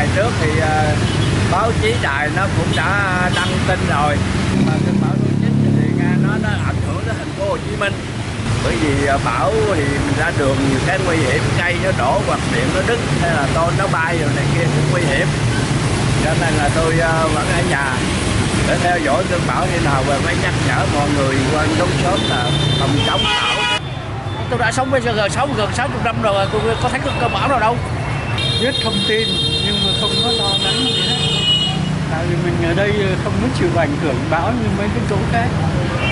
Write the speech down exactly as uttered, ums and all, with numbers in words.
trước thì uh, báo chí đài nó cũng đã đăng tin rồi, mà cơn bão số chín thì nghe nó nó ảnh hưởng đến thành phố Hồ Chí Minh. Bởi vì uh, bão thì mình ra đường nhiều cái nguy hiểm, cây nó đổ hoặc điện nó đứt hay là tôn nó bay rồi này kia cũng nguy hiểm. Cho nên là tôi uh, vẫn ở nhà để theo dõi cơn bão như nào và phải nhắc nhở mọi người quan đúng sớm là phòng chống bão. Tôi đã sống bây giờ gần sống gần sáu mươi năm rồi, tôi có thấy cơn bão nào đâu. Biết thông tin nhưng mà không có lo lắng gì hết. Tại vì mình ở đây không có chịu ảnh hưởng bão như mấy cái chỗ khác.